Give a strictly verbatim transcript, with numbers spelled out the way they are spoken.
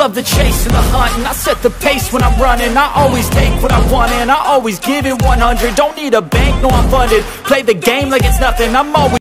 love the chase and the hunt, and I set the pace when I'm running. I always take what I want and I always give it one hundred. Don't need a bank, no I'm funded. Play the game like it's nothing, I'm always